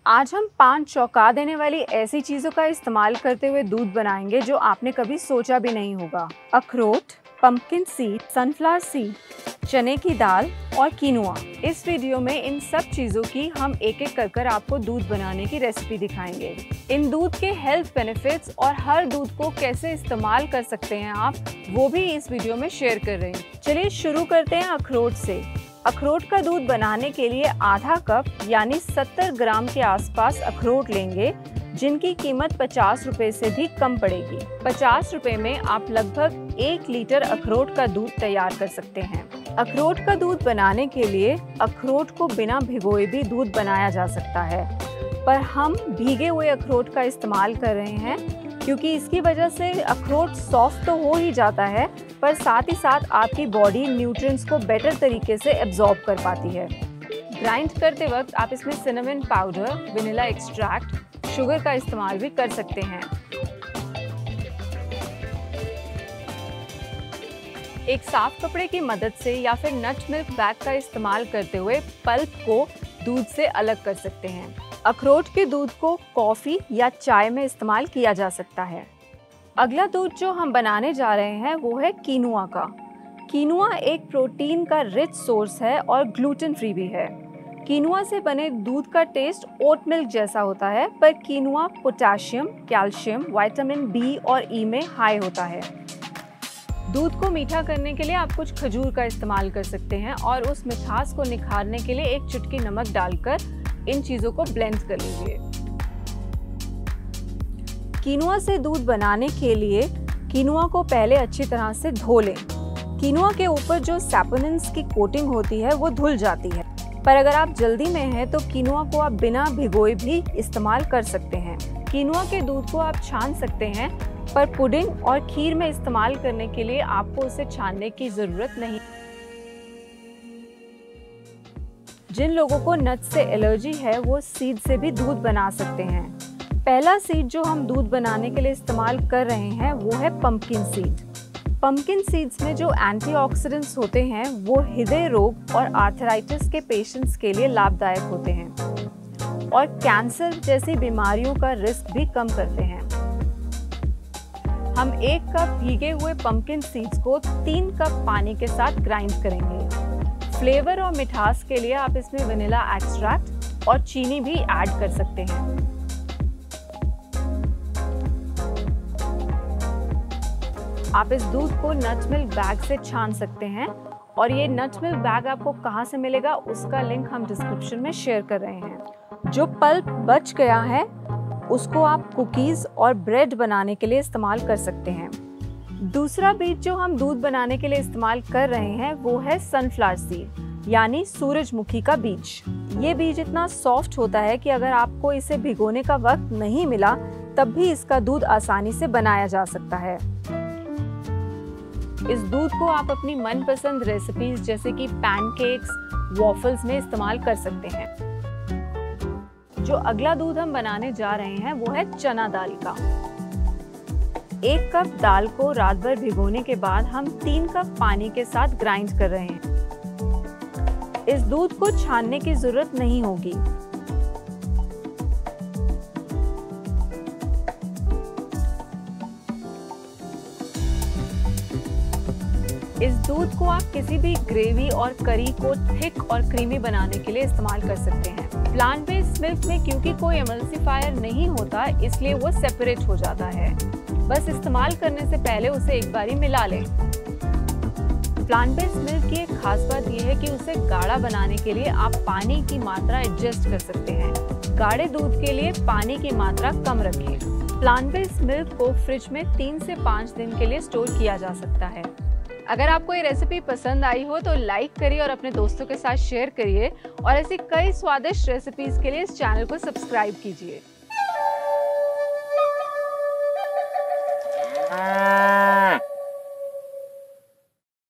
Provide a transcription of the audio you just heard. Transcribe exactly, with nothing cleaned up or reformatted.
आज हम पांच चौंका देने वाली ऐसी चीज़ों का इस्तेमाल करते हुए दूध बनाएंगे जो आपने कभी सोचा भी नहीं होगा। अखरोट, पंपकिन सीड, सनफ्लावर सीड, चने की दाल और कीनुआ। इस वीडियो में इन सब चीज़ों की हम एक एक कर कर आपको दूध बनाने की रेसिपी दिखाएंगे। इन दूध के हेल्थ बेनिफिट्स और हर दूध को कैसे इस्तेमाल कर सकते हैं आप, वो भी इस वीडियो में शेयर कर रहे हैं। चलिए शुरू करते हैं अखरोट से। अखरोट का दूध बनाने के लिए आधा कप यानी सत्तर ग्राम के आसपास अखरोट लेंगे, जिनकी कीमत पचास रुपए से भी कम पड़ेगी। पचास रुपए में आप लगभग एक लीटर अखरोट का दूध तैयार कर सकते हैं। अखरोट का दूध बनाने के लिए अखरोट को बिना भिगोए भी दूध बनाया जा सकता है, पर हम भीगे हुए अखरोट का इस्तेमाल कर रहे हैं क्योंकि इसकी वजह से अखरोट सॉफ्ट तो हो ही जाता है, पर साथ ही साथ आपकी बॉडी न्यूट्रिएंट्स को बेटर तरीके से एब्जॉर्ब कर पाती है। ग्राइंड करते वक्त आप इसमें cinnamon powder, vanilla extract, sugar का इस्तेमाल भी कर सकते हैं। एक साफ कपड़े की मदद से या फिर नट मिल्क बैग का इस्तेमाल करते हुए पल्प को दूध से अलग कर सकते हैं। अखरोट के दूध को कॉफ़ी या चाय में इस्तेमाल किया जा सकता है। अगला दूध जो हम बनाने जा रहे हैं वो है कीनुआ का। कीनुआ एक प्रोटीन का रिच सोर्स है और ग्लूटेन फ्री भी है। कीनुआ से बने दूध का टेस्ट ओट मिल्क जैसा होता है, पर quinoa potassium, calcium, vitamin B और ई में हाई होता है। दूध को मीठा करने के लिए आप कुछ खजूर का इस्तेमाल कर सकते हैं और उस मिठास को निखारने के लिए एक चुटकी नमक डालकर इन चीज़ों को ब्लेंड कर लीजिए। कीनुआ से दूध बनाने के लिए कीनुआ को पहले अच्छी तरह से धो लें। कीनुआ के ऊपर जो सैपोनिन्स की कोटिंग होती है वो धुल जाती है, पर अगर आप जल्दी में हैं तो कीनुआ को आप बिना भिगोए भी इस्तेमाल कर सकते हैं। कीनुआ के दूध को आप छान सकते हैं, पर पुडिंग और खीर में इस्तेमाल करने के लिए आपको उसे छानने की ज़रूरत नहीं। जिन लोगों को नट से एलर्जी है वो सीड से भी दूध बना सकते हैं। पहला सीड जो हम दूध बनाने के लिए इस्तेमाल कर रहे हैं वो है पंपकिन सीड। पंपकिन सीड्स में जो एंटीऑक्सीडेंट्स होते हैं वो हृदय रोग और आर्थराइटिस के पेशेंट्स के लिए लाभदायक होते हैं और कैंसर जैसी बीमारियों का रिस्क भी कम करते हैं। हम एक कप भीगे हुए पंपकिन सीड्स को तीन कप पानी के साथ ग्राइंड करेंगे। फ्लेवर और मिठास के लिए आप इसमें वनीला एक्सट्रैक्ट और चीनी भी ऐड कर सकते हैं। आप इस दूध को नट मिल्क बैग से छान सकते हैं और ये नट मिल्क बैग आपको कहाँ से मिलेगा उसका लिंक हम डिस्क्रिप्शन में शेयर कर रहे हैं। जो पल्प बच गया है उसको आप कुकीज़ और ब्रेड बनाने के लिए इस्तेमाल कर सकते हैं। दूसरा बीज जो हम दूध बनाने के लिए इस्तेमाल कर रहे हैं वो है सनफ्लावर सीड यानी सूरजमुखी का बीज। ये बीज इतना सॉफ्ट होता है कि अगर आपको इसे भिगोने का वक्त नहीं मिला तब भी इसका दूध आसानी से बनाया जा सकता है। इस दूध को आप अपनी मनपसंद रेसिपीज जैसे कि पैनकेक्स, वॉफल्स में इस्तेमाल कर सकते हैं। जो अगला दूध हम बनाने जा रहे हैं वो है चना दाल का। एक कप दाल को रात भर भिगोने के बाद हम तीन कप पानी के साथ ग्राइंड कर रहे हैं। इस दूध को छानने की जरूरत नहीं होगी। इस दूध को आप किसी भी ग्रेवी और करी को थिक और क्रीमी बनाने के लिए इस्तेमाल कर सकते हैं। प्लांट बेस्ड मिल्क में क्योंकि कोई एमल्सिफायर नहीं होता इसलिए वो सेपरेट हो जाता है। बस इस्तेमाल करने से पहले उसे एक बारी मिला लें। प्लांट बेस्ड मिल्क की एक खास बात यह है कि उसे गाढ़ा बनाने के लिए आप पानी की मात्रा एडजस्ट कर सकते हैं। गाढ़े दूध के लिए पानी की मात्रा कम रखें। प्लांट बेस्ड मिल्क को फ्रिज में तीन से पाँच दिन के लिए स्टोर किया जा सकता है। अगर आपको ये रेसिपी पसंद आई हो तो लाइक करिए और अपने दोस्तों के साथ शेयर करिए और ऐसी कई स्वादिष्ट रेसिपीज के लिए इस चैनल को सब्सक्राइब कीजिए।